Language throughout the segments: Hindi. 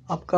आपका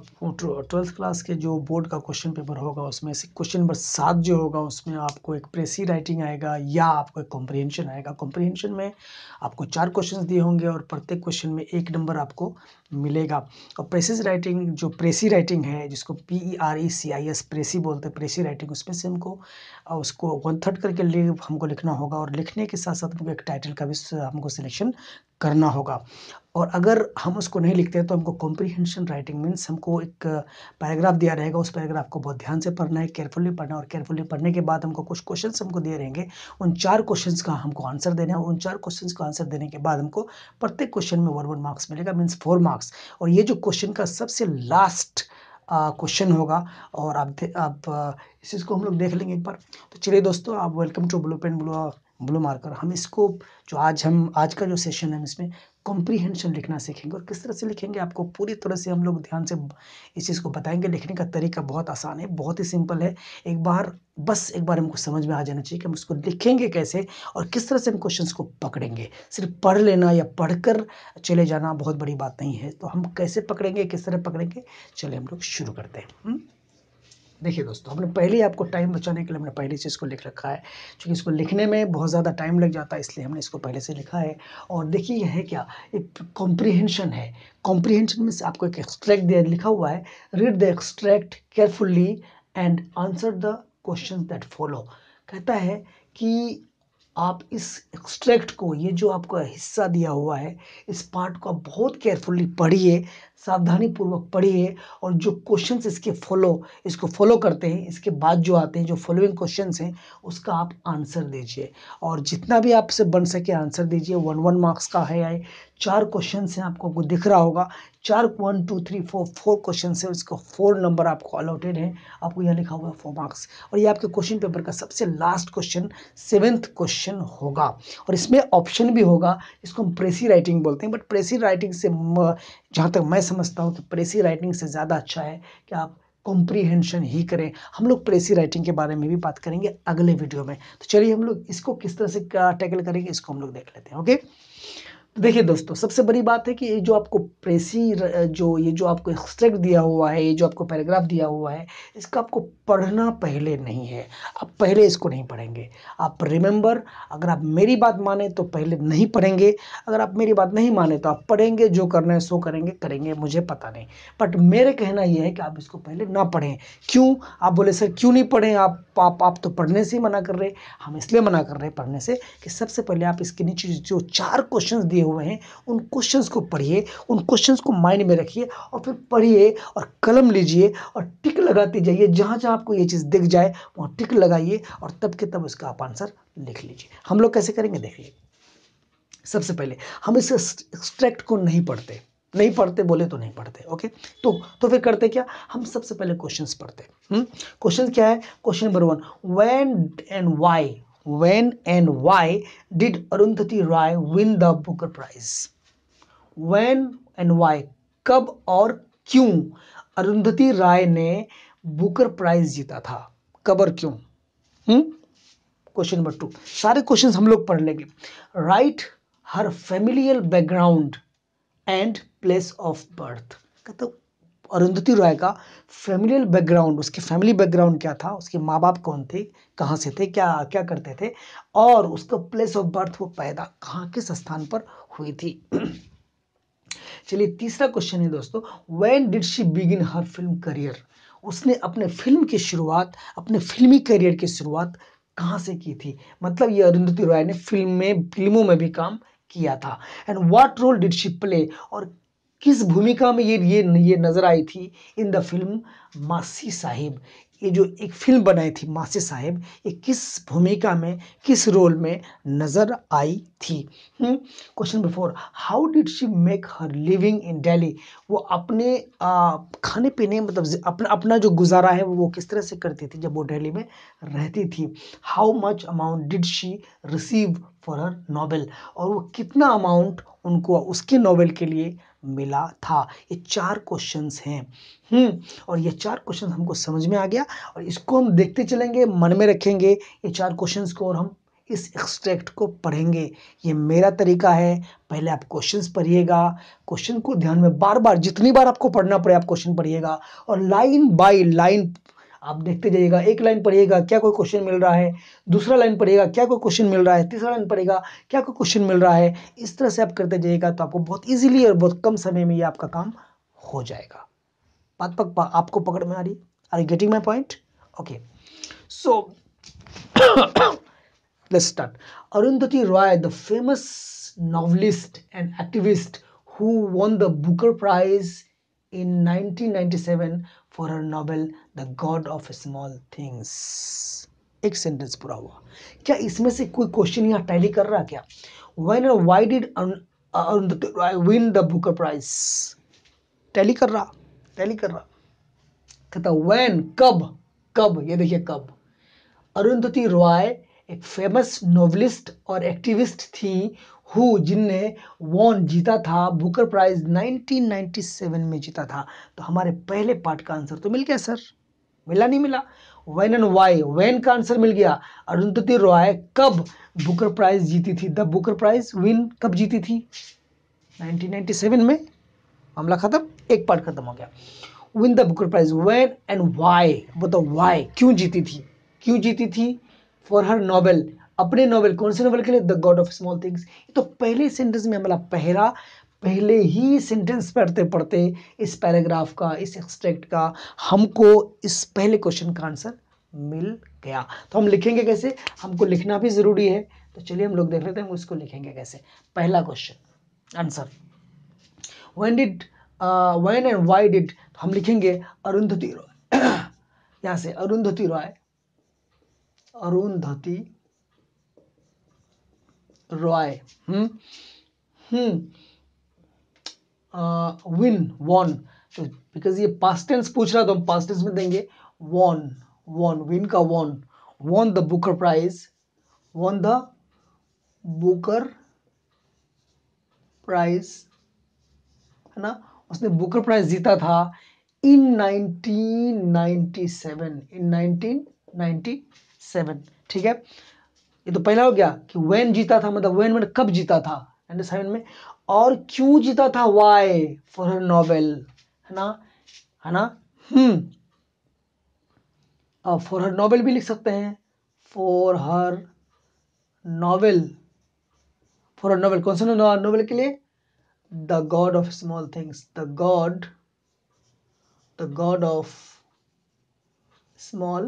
12th क्लास के जो बोर्ड का क्वेश्चन पेपर होगा उसमें से क्वेश्चन नंबर 7 जो होगा उसमें आपको एक प्रेसी राइटिंग आएगा या आपको एक कॉम्प्रिहेंशन आएगा। कॉम्प्रिहेंशन में आपको 4 क्वेश्चंस दिए होंगे और प्रत्येक क्वेश्चन में 1 नंबर आपको मिलेगा। और प्रेसी राइटिंग जो प्रेसी राइटिंग है जिसको PERECIS प्रेसी बोलते हैं, प्रेसी राइटिंग, उसमें से हमको उसको 1/3 करके हमको लिखना होगा और लिखने के साथ साथ हमको एक टाइटल का भी हमको सिलेक्शन करना होगा। और अगर हम उसको नहीं लिखते हैं तो हमको कॉम्प्रिहेंशन राइटिंग मीन्स हमको एक पैराग्राफ दिया रहेगा, उस पैराग्राफ को बहुत ध्यान से पढ़ना है, केयरफुली पढ़ना है और केयरफुली पढ़ने के बाद हमको कुछ क्वेश्चंस हमको दिए रहेंगे, उन 4 क्वेश्चंस का हमको आंसर देना है। उन 4 क्वेश्चंस का आंसर देने के बाद हमको प्रत्येक क्वेश्चन में 1 मार्क्स मिलेगा, मीन्स 4 मार्क्स। और ये जो क्वेश्चन का सबसे लास्ट क्वेश्चन होगा और आप इस चीज़ को हम लोग देख लेंगे एक बार। तो चलिए दोस्तों, आप welcome to blue pen blue marker. हम इसको जो आज का जो सेशन है इसमें कॉम्प्रिहेंशन लिखना सीखेंगे और किस तरह से लिखेंगे आपको पूरी तरह से हम लोग ध्यान से इस चीज़ को बताएंगे। लिखने का तरीका बहुत आसान है, बहुत ही सिंपल है। एक बार हमको समझ में आ जाना चाहिए कि हम उसको लिखेंगे कैसे और किस तरह से हम क्वेश्चंस को पकड़ेंगे। सिर्फ पढ़ लेना या पढ़कर चले जाना बहुत बड़ी बात नहीं है। तो हम कैसे पकड़ेंगे, किस तरह पकड़ेंगे, चलिए हम लोग शुरू करते हैं। देखिए दोस्तों, हमने पहले ही आपको टाइम बचाने के लिए हमने पहले से इसको लिख रखा है, क्योंकि इसको लिखने में बहुत ज़्यादा टाइम लग जाता है, इसलिए हमने इसको पहले से लिखा है। और देखिए यह है क्या, एक कॉम्प्रिहेंशन है। कॉम्प्रिहेंशन में से आपको एक एक्सट्रैक्ट दिया लिखा हुआ है, read the extract carefully and answer the question that follow. कहता है कि आप इस एक्सट्रैक्ट को, ये जो आपको हिस्सा दिया हुआ है, इस पार्ट को आप बहुत केयरफुली पढ़िए, सावधानी पूर्वक पढ़िए और जो क्वेश्चंस इसको फॉलो करते हैं, इसके बाद जो आते हैं, जो फॉलोइंग क्वेश्चंस हैं, उसका आप आंसर दीजिए। और जितना भी आपसे बन सके आंसर दीजिए। 1 मार्क्स का है। 4 क्वेश्चन हैं, आपको दिख रहा होगा 4, 1 2 3 4 क्वेश्चन है, इसका 4 नंबर आपको अलॉटेड है। आपको यहाँ लिखा हुआ है 4 मार्क्स। और ये आपके क्वेश्चन पेपर का सबसे लास्ट क्वेश्चन 7th क्वेश्चन होगा और इसमें ऑप्शन भी होगा। इसको हम प्रेसी राइटिंग बोलते हैं, बट प्रेसी राइटिंग से जहाँ तक मैं समझता हूँ कि प्रेसी राइटिंग से ज़्यादा अच्छा है कि आप कॉम्प्रिहेंशन ही करें। हम लोग प्रेसी राइटिंग के बारे में भी बात करेंगे अगले वीडियो में। तो चलिए हम लोग इसको किस तरह से टैकल करेंगे, इसको हम लोग देख लेते हैं। ओके, तो देखिए दोस्तों, सबसे बड़ी बात है कि ये जो आपको ये जो आपको एक्सट्रैक्ट दिया हुआ है, ये जो आपको पैराग्राफ दिया हुआ है, इसका आपको पढ़ना पहले नहीं है। आप पहले इसको नहीं पढ़ेंगे। आप रिमेंबर, अगर आप मेरी बात माने तो पहले नहीं पढ़ेंगे, अगर आप मेरी बात नहीं माने तो आप पढ़ेंगे। जो करना है सो करेंगे, मुझे पता नहीं, बट मेरे कहना यह है कि आप इसको पहले ना पढ़ें। क्यों? आप बोले सर क्यों नहीं पढ़ें, आप तो पढ़ने से ही मना कर रहे। हम इसलिए मना कर रहे हैं पढ़ने से कि सबसे पहले आप इसके नीचे जो 4 क्वेश्चंस दिए हुए हैं, उन क्वेश्चंस को पढ़िए, उन क्वेश्चंस को माइंड में रखिए और फिर पढ़िए और कलम लीजिए और टिक लगाते जाइए। जहाँ जहाँ आपको ये चीज़ दिख जाए वहाँ टिक लगाइए और तब के तब उसका आप आंसर लिख लीजिए। हम लोग कैसे करेंगे देखिए। सबसे पहले हम इस एक्सट्रैक्ट को नहीं पढ़ते बोले तो नहीं पढ़ते। ओके, तो फिर करते क्या, हम सबसे पहले क्वेश्चंस पढ़ते। क्वेश्चन क्या है? Question number 1, when and why did Arundhati Roy win the Booker prize? when and why, कब और क्यों अरुंधति रॉय ने बुकर प्राइज जीता था, कब और क्यों? क्वेश्चन नंबर 2, सारे क्वेश्चंस हम लोग पढ़ लेंगे। Write her familial background and place of birth. कहते अरुंधति रॉय का फैमिलियल बैकग्राउंड, उसके फैमिली बैकग्राउंड क्या था, उसके माँ बाप कौन थे, कहाँ से थे, क्या क्या करते थे, और उसका प्लेस ऑफ बर्थ, वो पैदा कहाँ, किस स्थान पर हुई थी। चलिए तीसरा क्वेश्चन है दोस्तों, when did she begin her film career? उसने अपने फिल्मी करियर की शुरुआत कहाँ से की थी? मतलब ये अरुंधति रॉय ने फिल्मों में भी काम किया था। And what role did she play, और किस भूमिका में ये नजर आई थी इन द फिल्म मासी साहिब? ये जो एक फिल्म बनाई थी मासी साहिब, ये किस भूमिका में, किस रोल में नजर आई थी? Question number 4, how did she make her living in Delhi? वो अपने खाने पीने, मतलब अपना जो गुजारा है वो किस तरह से करती थी जब वो दिल्ली में रहती थी? How much amount did she receive for her novel, और वो कितना अमाउंट उनको उसके नोवेल के लिए मिला था? ये 4 क्वेश्चंस हैं। और ये 4 क्वेश्चंस हमको समझ में आ गया और इसको हम देखते चलेंगे, मन में रखेंगे ये 4 क्वेश्चंस को, और हम इस एक्सट्रैक्ट को पढ़ेंगे। ये मेरा तरीका है। पहले आप क्वेश्चंस पढ़िएगा, क्वेश्चन को ध्यान में बार बार, जितनी बार आपको पढ़ना पड़े आप क्वेश्चन पढ़िएगा, और लाइन बाय लाइन आप देखते जाइएगा। एक लाइन पढ़िएगा, क्या कोई क्वेश्चन मिल रहा है, दूसरा लाइन पढ़िएगा, क्या कोई क्वेश्चन मिल रहा है, तीसरा लाइन पढ़ेगा, क्या कोई क्वेश्चन मिल रहा है। इस तरह से आप करते जाइएगा तो आपको बहुत इजीली और बहुत कम समय में ये आपका काम हो जाएगा। बात आपको पकड़ में आ रही? Are you getting my point? Okay, so let's start. Arundhati Roy, the famous novelist and activist who won the Booker Prize in 1997 for her novel The God of Small Things. एक सेंटेंस पूरा हुआ। क्या इसमें से कोई क्वेश्चन यहाँ टैली कर रहा क्या? When or why did Arundhati Roy win the Booker Prize? Tally कर रहा कहता when, कब, ये देखिए कब। अरुंधति रॉय एक फेमस नोवेलिस्ट और एक्टिविस्ट थी जिनने जीता था बुकर प्राइज 1997 में जीता था। तो हमारे पहले पार्ट का आंसर तो मिल गया सर, मिला नहीं मिला? व्हेन एंड व्हाई, व्हेन का आंसर मिल गया। अरुंधति रॉय कब बुकर प्राइज जीती थी? द बुकर प्राइज विन कब जीती थी? 1997 में। मामला खत्म, एक पार्ट खत्म हो गया। Win the Booker prize, when and why, बताओ व्हाई, क्यों जीती थी? फॉर हर नॉवेल, अपने नॉवेल, कौन से नॉवेल के लिए? The God of small Things. तो पहले सेंटेंस में हमारा पहले ही सेंटेंस पढ़ते इस पैराग्राफ का, इस एक्सट्रैक्ट का हमको इस पहले क्वेश्चन का आंसर मिल गया। तो हम लिखेंगे कैसे? हमको लिखना भी जरूरी है, तो चलिए हम लोग देख लेते हैं उसको लिखेंगे कैसे। पहला question answer, when and why did, हम लिखेंगे अरुंधति रॉय यहां से, अरुंधति रॉय वॉन, तो बिकॉज ये पास्ट टेंस पूछ रहा तो हम पास्ट टेंस में देंगे वॉन, विन का वॉन द बुकर प्राइज, है ना, उसने बुकर प्राइज जीता था इन 1997, ठीक है। ये तो पहला हो गया कि व्हेन जीता था, मतलब व्हेन में कब जीता था 97 में, और क्यों जीता था, व्हाई, फॉर हर नॉवेल, है ना। फॉर हर नॉवेल भी लिख सकते हैं, फॉर हर नॉवेल, कौन सा नॉवेल के लिए? The God of small Things, The God of small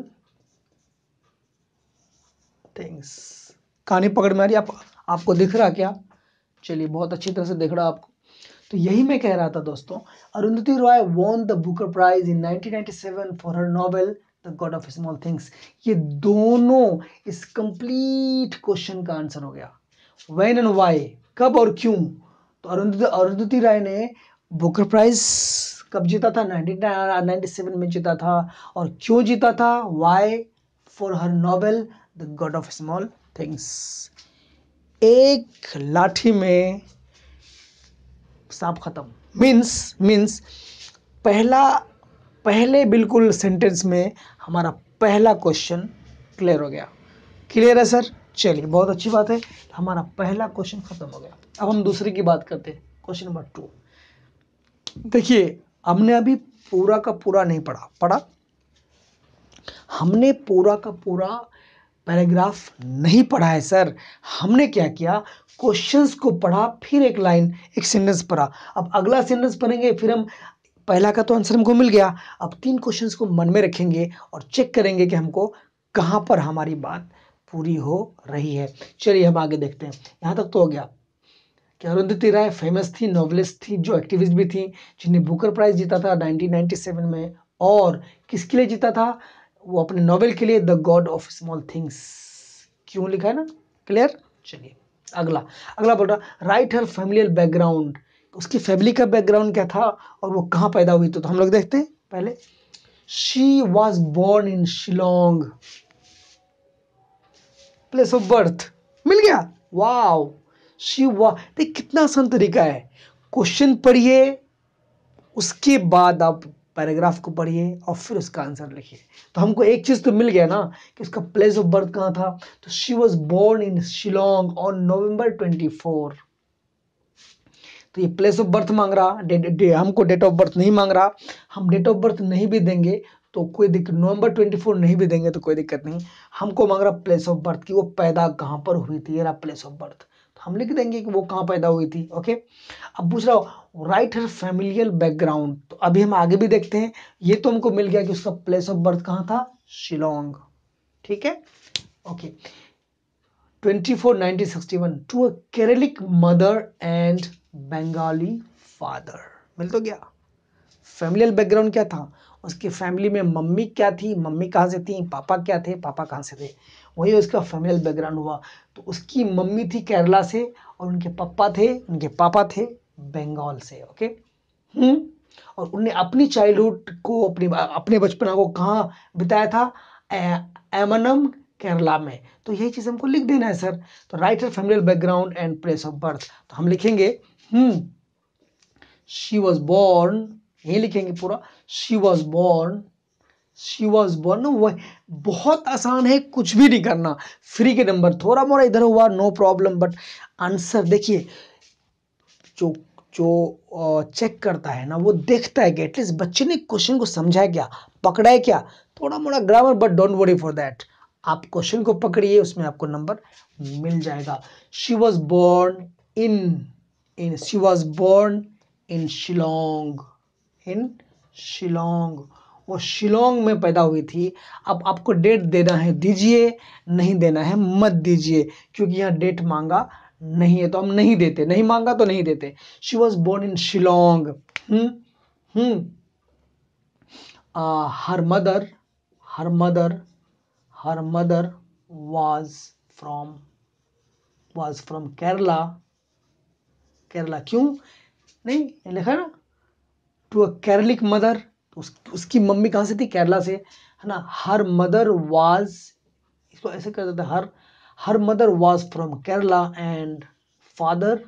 Things. कहानी पकड़ में आ रही? आपको दिख रहा क्या? चलिए, बहुत अच्छी तरह से दिख रहा आपको। तो यही मैं कह रहा था दोस्तों, Arundhati Roy won the Booker prize in 1997 for her novel the God of small Things. ये दोनों इस कंप्लीट क्वेश्चन का आंसर हो गया। व्हेन एंड व्हाई, कब और क्यों। तो अरुंधति रॉय ने बुकर प्राइज कब जीता था? 1997 में जीता था। और क्यों जीता था? Why, for her novel the God of small things. एक लाठी में सांप खत्म, मीन्स पहले बिल्कुल सेंटेंस में हमारा पहला क्वेश्चन क्लियर हो गया। क्लियर है सर? चलिए, बहुत अच्छी बात है, हमारा पहला क्वेश्चन खत्म हो गया। अब हम दूसरे की बात करते हैं, क्वेश्चन नंबर 2। देखिए, हमने अभी पूरा का पूरा नहीं पढ़ा, हमने पूरा का पूरा पैराग्राफ नहीं पढ़ा है सर। हमने क्या किया, क्वेश्चंस को पढ़ा, फिर एक लाइन, एक सेंटेंस पढ़ा। अब अगला सेंटेंस पढ़ेंगे, फिर हम पहला का तो आंसर हमको मिल गया, अब 3 क्वेश्चंस को मन में रखेंगे और चेक करेंगे कि हमको कहाँ पर हमारी बात पूरी हो रही है। चलिए हम आगे देखते हैं। यहाँ तक तो हो गया कि अरुंधति राय फेमस थी, नॉवेलिस्ट थी, जो एक्टिविस्ट भी थी, जिन्हें बुकर प्राइज जीता था 1997 में। और किसके लिए जीता था? वो अपने नॉवेल के लिए, the God of small things. क्यों लिखा है ना, क्लियर। चलिए अगला बोल रहा, राइट हर फैमिलियल बैकग्राउंड, उसकी फैमिली का बैकग्राउंड क्या था और वो कहाँ पैदा हुई। तो हम लोग देखते हैं पहले। She was born in Shillong, place of birth मिल गया। वाओ, शी वॉज, देख कितना आसान तरीका है। क्वेश्चन पढ़िए, उसके बाद आप पैराग्राफ को पढ़िए और फिर उसका आंसर लिखिए। तो हमको एक चीज़ तो मिल गया ना कि उसका प्लेस ऑफ बर्थ कहाँ था। तो she was born in Shillong on November 24। तो ये प्लेस ऑफ बर्थ मांग रहा, हमको डेट ऑफ बर्थ नहीं मांग रहा। हम डेट ऑफ बर्थ नहीं भी देंगे तो कोई दिक्कत, November 24 नहीं भी देंगे तो कोई दिक्कत नहीं। हमको मांग रहा प्लेस ऑफ बर्थ की, वो पैदा कहाँ पर हुई थी, ये रहा प्लेस ऑफ बर्थ। तो हम लिख देंगे कि वो कहाँ पैदा हुई थी। ओके, अब पूछ रहा हो राइट हर फैमिलियल बैकग्राउंड। तो अभी हम आगे भी देखते हैं। ये तो हमको मिल गया कि उसका प्लेस ऑफ बर्थ कहाँ था, शिलोंग। ठीक है, okay. 24 1961 to a Keralite mother and Bengali father. मिल तो गया। फैमिलियल बैकग्राउंड क्या था, उसकी फैमिली में मम्मी क्या थी, मम्मी कहाँ से थी, पापा क्या थे, पापा कहाँ से थे, वही उसका फैमिलियल बैकग्राउंड हुआ। तो उसकी मम्मी थी केरला से और उनके पापा थे बंगाल से। ओके, और उन्हें अपनी चाइल्डहुड को, अपने बचपना को कहाँ बिताया था, एमनम केरला में। तो यही चीज़ हमको लिख देना है सर। तो write her familial background and place of birth. तो हम लिखेंगे शी वॉज बोर्न, यही लिखेंगे पूरा, शी वॉज बोर्न। वो बहुत आसान है, कुछ भी नहीं करना, फ्री के नंबर, थोड़ा मोड़ा इधर हुआ नो प्रॉब्लम, बट आंसर देखिए। जो चेक करता है ना वो देखता है कि एटलीस्ट बच्चे ने क्वेश्चन को समझा है क्या, पकड़ा है क्या, थोड़ा मोड़ा grammar, but don't worry for that. आप क्वेश्चन को पकड़िए, उसमें आपको नंबर मिल जाएगा। She was born in Shillong, वो शिलोंग में पैदा हुई थी। अब आपको डेट देना है दीजिए, नहीं देना है मत दीजिए, क्योंकि यहाँ डेट मांगा नहीं है तो हम नहीं देते, नहीं मांगा तो नहीं देते। She was born in Shillong. Her mother was from Kerala. क्यों नहीं लिखा ना, टू अ केरलिक मदर, उसकी मम्मी कहाँ से थी, केरला से, है ना। हर मदर वाज, इसको ऐसे कर देते, her mother was from Kerala and father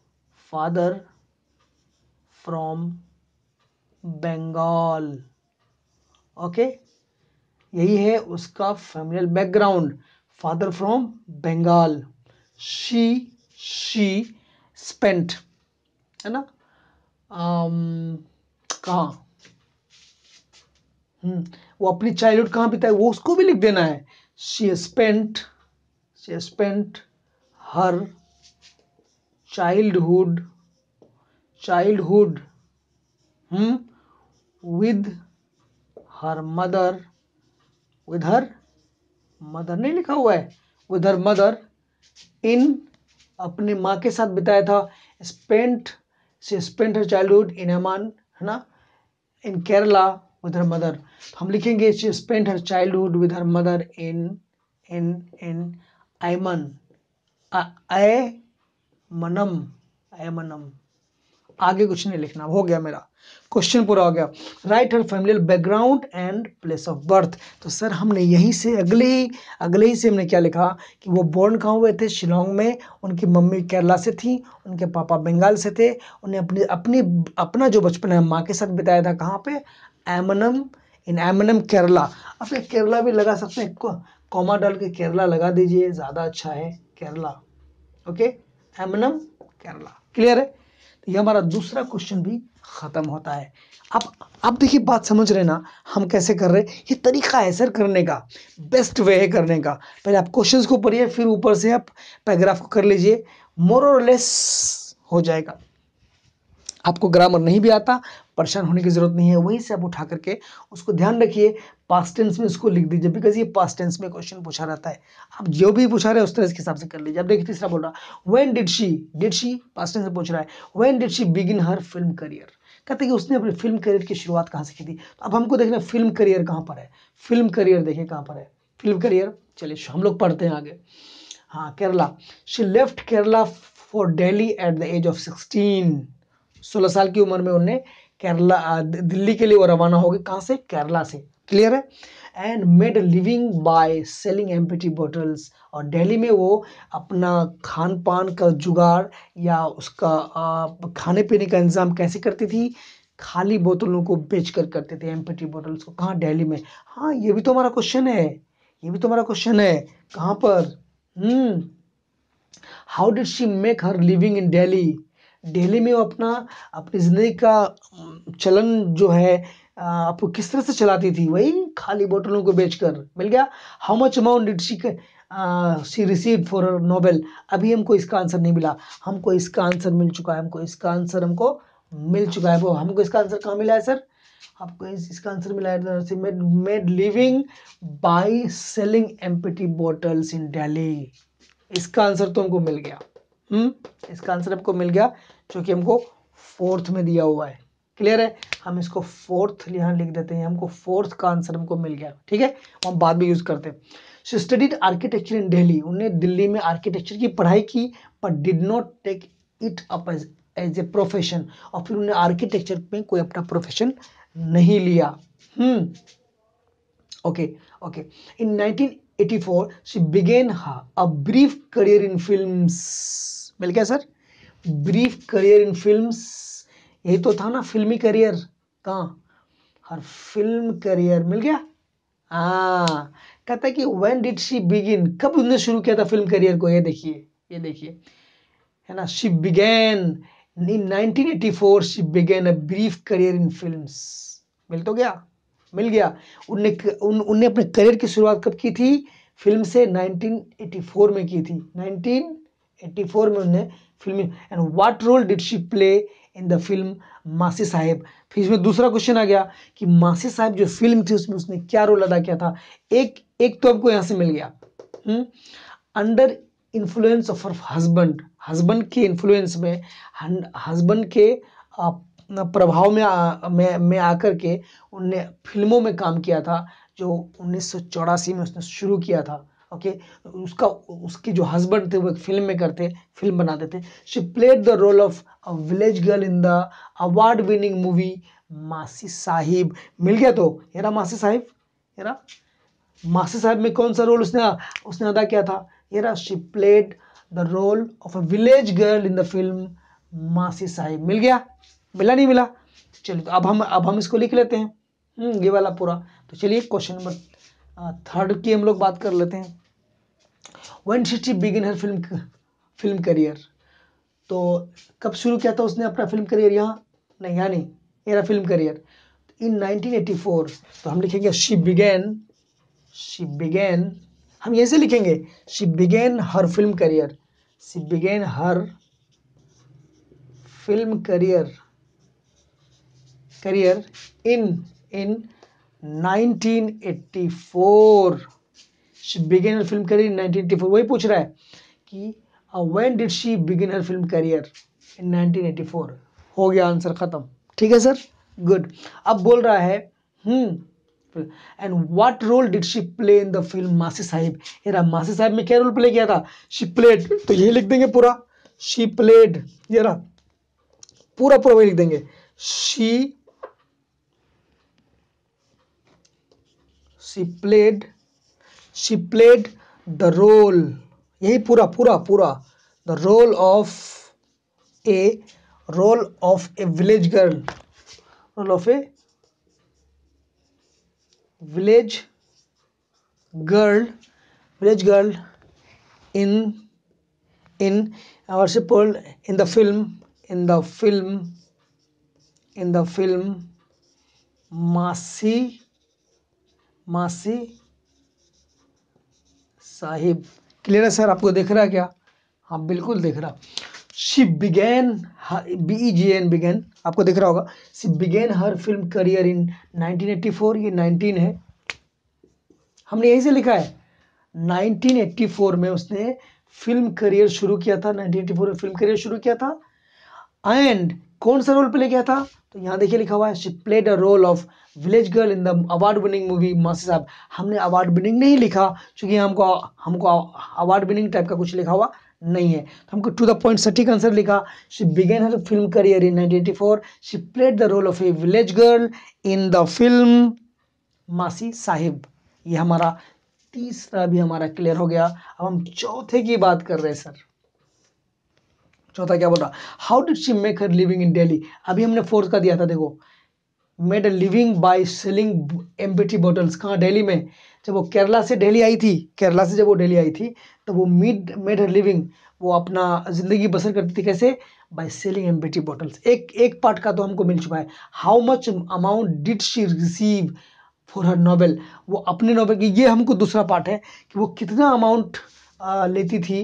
from Bengal. Okay, यही है उसका familial background, father from Bengal. She spent, है ना, कहाँ, वो अपनी चाइल्डहुड कहाँ बिताई, वो उसको भी लिख देना है। She spent her childhood with her mother नहीं लिखा हुआ है, विद हर मदर इन, अपने माँ के साथ बिताया था। She spent her childhood in Aymanam, है ना, in Kerala with her mother. हम लिखेंगे she spent her childhood with her mother in Aymanam. आगे कुछ नहीं लिखना, हो गया मेरा क्वेश्चन पूरा हो गया। Write her familial background and place of birth. तो सर हमने यहीं से अगले ही से हमने क्या लिखा कि वो बोर्न कहाँ हुए थे, शिलोंग में, उनकी मम्मी केरला से थी, उनके पापा बंगाल से थे, उन्हें अपना जो बचपन है माँ के साथ बिताया था, कहाँ पे, एमनम केरला। अपने केरला भी लगा सकते हैं, कॉमा डाल के केरला लगा दीजिए, ज़्यादा अच्छा है केरला। ओके, एमनम केरला, क्लियर है। तो ये हमारा दूसरा क्वेश्चन भी खत्म होता है। अब आप देखिए, बात समझ रहे ना हम कैसे कर रहे हैं, ये तरीका है सर करने का, बेस्ट वे है करने का। पहले आप क्वेश्चंस को पढ़िए, फिर ऊपर से आप पैराग्राफ को कर लीजिए, मोर और लेस हो जाएगा। आपको ग्रामर नहीं भी आता, परेशान होने की जरूरत नहीं है, वहीं से आप उठा करके उसको ध्यान रखिए, पास्ट टेंस में उसको लिख दीजिए, बिकॉज ये पास्ट टेंस में क्वेश्चन पूछा रहता है। आप जो भी पूछा रहे हैं उस तरह के हिसाब से कर लीजिए। अब देखिए तीसरा बोल रहा, when did she past tense में पूछ रहा है, when did she begin her film career. कहते हैं कि उसने अपने फिल्म करियर की शुरुआत कहाँ से की थी। तो अब हमको देखना फिल्म करियर कहाँ पर है, फिल्म करियर देखिए कहाँ पर है फिल्म करियर। चलिए हम लोग पढ़ते हैं आगे। हाँ, Kerala, she left Kerala for Delhi at the age of 16 साल की उम्र में उन्हें केरला, दिल्ली के लिए वो रवाना हो गए, कहाँ से, केरला से, क्लियर है। And made living by selling empty bottles, और दिल्ली में वो अपना खान पान का जुगाड़ या उसका खाने पीने का इंतजाम कैसे करती थी, खाली बोतलों को बेचकर करते थे, एम्प्टी बोतल्स को। कहाँ? दिल्ली में। हाँ, ये भी तो हमारा क्वेश्चन है, ये भी तो हमारा क्वेश्चन है। कहाँ पर? How did she make her living in Delhi? Delhi में वो अपनी जिंदगी का चलन जो है आपको किस तरह से चलाती थी? वही खाली बोतलों को बेचकर। मिल गया। How much amount did she receive for her novel? अभी हमको इसका आंसर नहीं मिला, हमको इसका आंसर मिल चुका है, हमको इसका आंसर मिल चुका है। वो हमको इसका आंसर कहाँ मिला है सर? आपको इसका आंसर मिला है made living by selling empty bottles in Delhi. इसका आंसर तो हमको मिल गया। इसका आंसर हमको मिल गया जो कि हमको फोर्थ में दिया हुआ है। क्लियर है? हम इसको फोर्थ यहाँ लिख देते हैं, हमको फोर्थ का आंसर हमको मिल गया। ठीक है, हम बाद में यूज करते हैं। She studied architecture in Delhi, उन्होंने दिल्ली में आर्किटेक्चर की पढ़ाई की, but did not take it up as a profession, और फिर उन्होंने आर्किटेक्चर में कोई अपना प्रोफेशन नहीं लिया। Okay okay. In 1984 she began a brief career in films। मिल गया sir? Brief career in films, यही तो था ना फिल्मी करियर। कहाँ? हर फिल्म करियर। मिल गया। कहता है कि व्हेन डिड शी बिगिन, कब उसने शुरू किया था फिल्म करियर को? ये देखिए, ये देखिए, है ना। She began in 1984 she began a brief career in films. मिल तो गया, मिल गया। उनने अपने करियर की शुरुआत कब की थी? फिल्म से 1984 में की थी। 1984 में उन्होंने film. And what role did she play in the film Massey Sahib? फिर इसमें दूसरा क्वेश्चन आ गया कि मासी साहेब जो फिल्म थी उसमें उसने क्या रोल अदा किया था? एक तो आपको यहां से मिल गया, under influence of husband, husband के इन्फ्लुएंस में, हस्बैंड के प्रभाव में आकर के उनने फिल्मों में काम किया था, जो 1984 में उसने शुरू किया था। ओके, उसके जो हस्बैंड थे वो एक फिल्म बनाते थे। She played the role of a village girl in the award winning movie Massey Sahib. मिल गया। तो ये रहा मासी साहिब, ये रहा मासी साहिब में कौन सा रोल उसने अदा किया था? ये रहा, she played the role of a village girl in the film Massey Sahib. मिल गया? मिला नहीं मिला? चलिए, तो अब हम इसको लिख लेते हैं, ये वाला पूरा। तो चलिए क्वेश्चन नंबर थर्ड की हम लोग बात कर लेते हैं। When did she begin her film career? तो कब शुरू किया था उसने अपना फिल्म करियर? यहाँ नहीं, यहाँ नहीं, ये रहा फिल्म करियर इन 1984। तो हम लिखेंगे शी बिगेन, हम ऐसे लिखेंगे, she began her film career, she began her film career in 1984। She began her film career in 1984। वही पूछ रहा है कि when did she begin her film career in 1984। हो गया आंसर खत्म। ठीक है सर, गुड। अब बोल रहा है and what role did she play in the film Massey Sahib? ये मासी साहिब में क्या रोल प्ले किया था? शी प्लेड, तो यही लिख देंगे पूरा, शी प्लेड, ये रहा पूरा वही लिख देंगे, शी played the role, यही पूरा the role of a village girl, village girl in the film मासी साहिब। क्लियर है सर? आपको दिख रहा है क्या? हाँ बिल्कुल दिख रहा। शी बिगेन, BEGN बिगेन, आपको दिख रहा होगा। She began her film career in 1984, ये 19 है, हमने यही से लिखा है। 1984 में उसने फिल्म करियर शुरू किया था, 1984 में फिल्म करियर शुरू किया था। एंड कौन सा रोल प्ले किया था? तो यहाँ देखिए लिखा हुआ है, she played a role of village girl in the award winning movie Massey Sahib. हमने अवार्ड विनिंग नहीं लिखा क्योंकि हमको अवार्ड विनिंग टाइप का कुछ लिखा हुआ नहीं है, तो हमको टू द पॉइंट सटीक आंसर लिखा। She began her film career in 1984, she played the role of a village girl in the film Massey Sahib. ये हमारा तीसरा भी हमारा क्लियर हो गया। अब हम चौथे की बात कर रहे हैं सर। चौथा क्या बोल रहा, how did she make her living in Delhi. अभी हमने फोर्थ का दिया था, देखो made a living by selling empty bottles. कहाँ, दिल्ली में। जब वो केरला से दिल्ली आई थी, केरला से जब वो दिल्ली आई थी तो वो मेड हर लिविंग, वो अपना जिंदगी बसर करती थी कैसे, बाय सेलिंग एम्प्टी बॉटल्स। एक पार्ट का तो हमको मिल चुका है। How much amount did she receive for her novel, वो अपने नॉवेल की, ये हमको दूसरा पार्ट है कि वो कितना अमाउंट लेती थी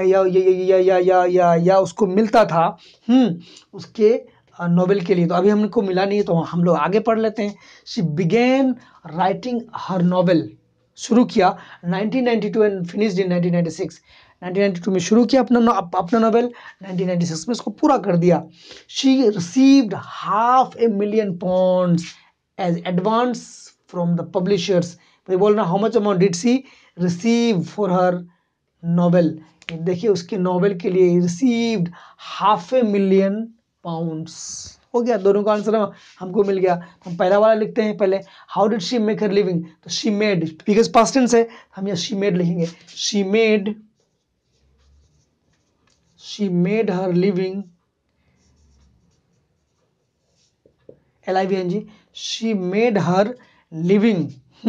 या उसको मिलता था उसके नॉवेल के लिए। तो अभी हमको मिला नहीं है तो हम लोग आगे पढ़ लेते हैं। She began writing her novel, शुरू किया 1992 एंड फिनिश्ड इन 1996। 1992 में शुरू किया अपना नॉवेल, 1996 में इसको पूरा कर दिया। She received £500,000 as advance from the publishers. तो बोल रहा, how much amount did she receive for her novel. देखिए उसके नॉवेल के लिए रिसीव्ड £500,000। हो गया, दोनों का आंसर हमको मिल गया। हम पहला वाला लिखते हैं पहले, how did she make her living, तो she made, because past tense है हम यहाँ शी मेड लिखेंगे। She made her living, LIVING, she made her living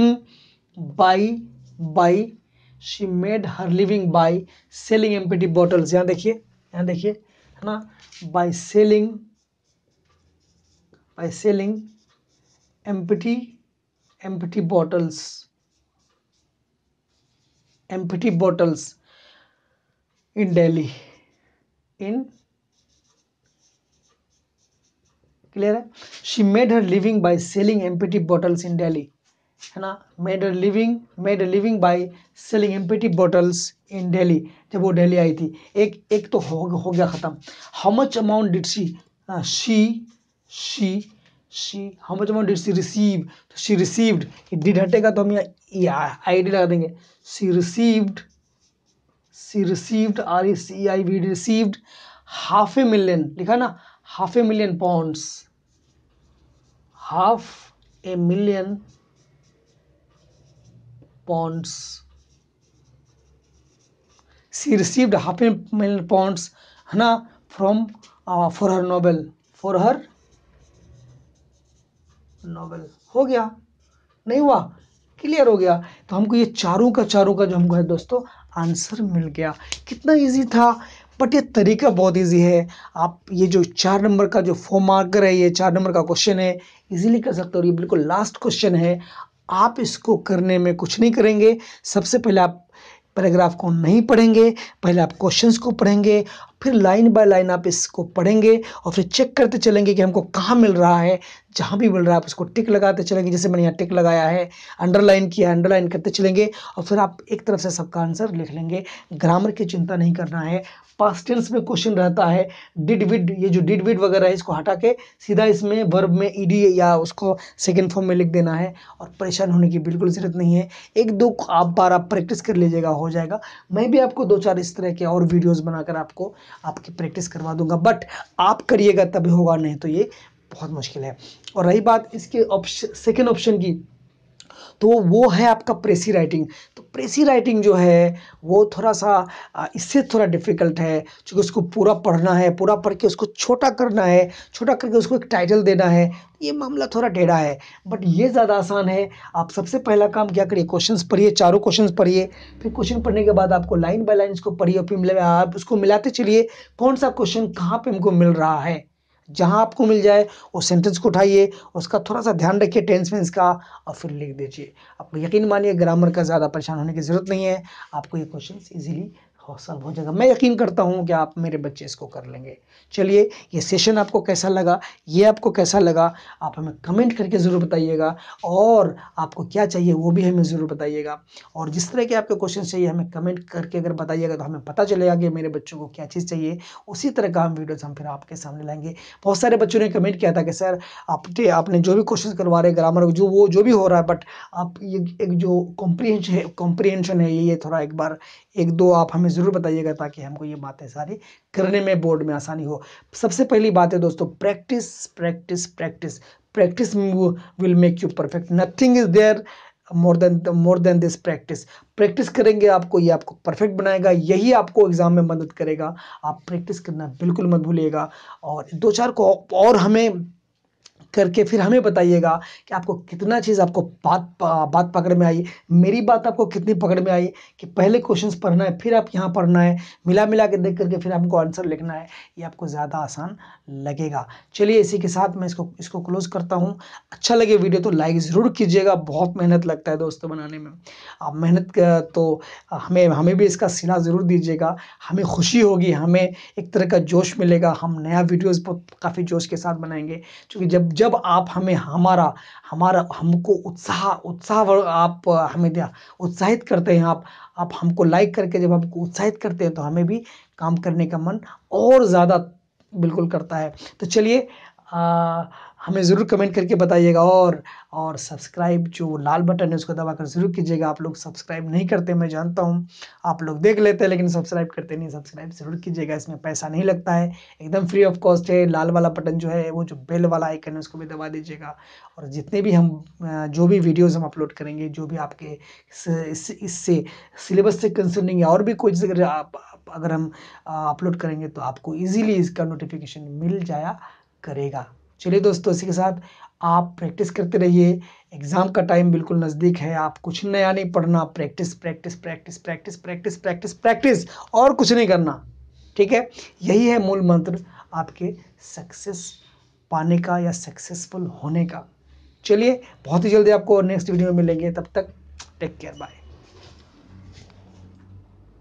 by she made her living by selling empty bottles. यहाँ देखिए है ना, by selling empty bottles in Delhi. Clear है, she made her living by selling empty bottles in Delhi, है ना, made a living by selling empty bottles in Delhi. जब वो दिल्ली आई थी, एक तो हो गया खत्म। How much amount did she how much amount did she receive, तो शी रिसीव्ड, डिड हटेगा तो हम यहाँ ID लगा देंगे। शी रिसीव्ड RECIVD, रिसीव्ड £500,000, लिखा ना, £500,000, £500,000। शी रिसीव्ड £500,000, है ना, फ्रॉम फॉर हर नॉवेल। हो गया, नहीं हुआ, क्लियर हो गया। तो हमको ये चारों का जो हमको है दोस्तों आंसर मिल गया। कितना इजी था, बट ये तरीका बहुत इजी है। आप ये जो 4 नंबर का जो 4 मार्कर है, ये 4 नंबर का क्वेश्चन है, इजीली कर सकते हो। ये बिल्कुल लास्ट क्वेश्चन है। आप इसको करने में कुछ नहीं करेंगे। सबसे पहले आप पैराग्राफ को नहीं पढ़ेंगे, पहले आप क्वेश्चंस को पढ़ेंगे, फिर लाइन बाय लाइन आप इसको पढ़ेंगे और फिर चेक करते चलेंगे कि हमको कहाँ मिल रहा है। जहाँ भी मिल रहा है आप उसको टिक लगाते चलेंगे, जैसे मैंने यहाँ टिक लगाया है, अंडरलाइन किया, अंडरलाइन करते चलेंगे और फिर आप एक तरफ से सबका आंसर लिख लेंगे। ग्रामर की चिंता नहीं करना है। पास्ट टेंस में क्वेश्चन रहता है, डिड विड, ये जो डिड विड वगैरह है इसको हटा के सीधा इसमें वर्ब में ED या उसको सेकेंड फॉर्म में लिख देना है और परेशान होने की बिल्कुल ज़रूरत नहीं है। 1-2 बार आप प्रैक्टिस कर लीजिएगा, हो जाएगा। मैं भी आपको 2-4 इस तरह के और वीडियोस बनाकर आपकी प्रैक्टिस करवा दूंगा, बट आप करिएगा तभी होगा, नहीं तो ये बहुत मुश्किल है। और रही बात इसके सेकेंड ऑप्शन की, तो वो है आपका प्रेसी राइटिंग। तो प्रेसी राइटिंग जो है वो थोड़ा सा इससे थोड़ा डिफिकल्ट है, क्योंकि उसको पूरा पढ़ना है, पूरा पढ़ के उसको छोटा करना है, छोटा करके उसको एक टाइटल देना है। ये मामला थोड़ा टेढ़ा है, बट ये ज़्यादा आसान है। आप सबसे पहला काम क्या करिए, क्वेश्चंस पढ़िए, चारों क्वेश्चंस पढ़िए। फिर क्वेश्चन पढ़ने के बाद आपको लाइन बाय लाइन इसको पढ़िए और फिर आप उसको मिलाते चलिए, कौन सा क्वेश्चन कहाँ पे हमको मिल रहा है। जहाँ आपको मिल जाए वो सेंटेंस को उठाइए, उसका थोड़ा सा ध्यान रखिए टेंस में इसका, और फिर लिख दीजिए। आप यकीन मानिए ग्रामर का ज़्यादा परेशान होने की ज़रूरत नहीं है, आपको ये क्वेश्चन इजीली सॉल्व हो जाएगा। मैं यकीन करता हूँ कि आप मेरे बच्चे इसको कर लेंगे। चलिए, ये सेशन आपको कैसा लगा, ये आपको कैसा लगा, आप हमें कमेंट करके ज़रूर बताइएगा, और आपको क्या चाहिए वो भी हमें ज़रूर बताइएगा। और जिस तरह के आपके क्वेश्चन चाहिए हमें कमेंट करके अगर बताइएगा तो हमें पता चलेगा कि मेरे बच्चों को क्या चीज़ चाहिए। उसी तरह का हम वीडियोज़ हम फिर आपके सामने लाएंगे। बहुत सारे बच्चों ने कमेंट किया था कि सर आपने जो भी क्वेश्चन करवा रहे ग्रामर जो भी हो रहा है, बट आप ये एक जो कॉम्प्रीहेंशन है ये थोड़ा एक बार 1-2 आप हमें ज़रूर बताइएगा, ताकि हमको ये बातें सारी करने में बोर्ड में आसानी हो। सबसे पहली बात है दोस्तों, practice will make you perfect. Nothing is there more than this practice करेंगे आपको, ये आपको परफेक्ट बनाएगा, यही आपको एग्जाम में मदद करेगा। आप प्रैक्टिस करना बिल्कुल मत भूलिएगा, और 2-4 को और हमें करके फिर हमें बताइएगा कि आपको कितना चीज़ आपको बात पकड़ में आई, मेरी बात आपको कितनी पकड़ में आई, कि पहले क्वेश्चंस पढ़ना है फिर आप यहाँ पढ़ना है, मिला के देख करके फिर हमको आंसर लिखना है, ये आपको ज़्यादा आसान लगेगा। चलिए इसी के साथ मैं इसको क्लोज करता हूँ। अच्छा लगे वीडियो तो लाइक ज़रूर कीजिएगा, बहुत मेहनत लगता है दोस्तों बनाने में, आप मेहनत तो हमें भी इसका सिला ज़रूर दीजिएगा, हमें खुशी होगी, हमें एक तरह का जोश मिलेगा, हम नया वीडियोज़ काफ़ी जोश के साथ बनाएंगे। क्योंकि जब आप हमें हमारा हमको आप हमें उत्साहित करते हैं, आप हमको लाइक करके जब हमको उत्साहित करते हैं तो हमें भी काम करने का मन और ज़्यादा बिल्कुल करता है। तो चलिए हमें ज़रूर कमेंट करके बताइएगा, और सब्सक्राइब जो लाल बटन है उसको दबाकर ज़रूर कीजिएगा। आप लोग सब्सक्राइब नहीं करते, मैं जानता हूँ, आप लोग देख लेते हैं लेकिन सब्सक्राइब करते नहीं। सब्सक्राइब ज़रूर कीजिएगा, इसमें पैसा नहीं लगता है, एकदम फ्री ऑफ कॉस्ट है। लाल वाला बटन जो है, वो जो बेल वाला आइकन है उसको भी दबा दीजिएगा, और जितने भी हम जो भी वीडियोज़ हम अपलोड करेंगे, जो भी आपके इससे सिलेबस से कंसर्निंग या और भी कुछ अगर हम अपलोड करेंगे तो आपको ईजिली इसका नोटिफिकेशन मिल जाया करेगा। चलिए दोस्तों, इसी के साथ आप प्रैक्टिस करते रहिए, एग्ज़ाम का टाइम बिल्कुल नज़दीक है, आप कुछ नया नहीं पढ़ना, practice practice practice practice practice practice practice, और कुछ नहीं करना, ठीक है। यही है मूल मंत्र आपके सक्सेस पाने का या सक्सेसफुल होने का। चलिए बहुत ही जल्दी आपको नेक्स्ट वीडियो में मिलेंगे, तब तक टेक केयर, बाय।